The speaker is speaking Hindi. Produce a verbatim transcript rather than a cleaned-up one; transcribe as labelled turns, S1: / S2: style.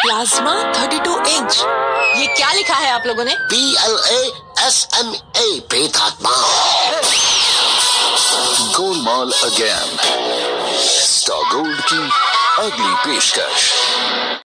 S1: प्लाज्मा थर्टी टू इंच, ये क्या लिखा है आप लोगों ने?
S2: P L A S M A, प्रेतात्मा।
S3: गोलमाल अगेन, स्टार गोल्ड की अगली पेशकश।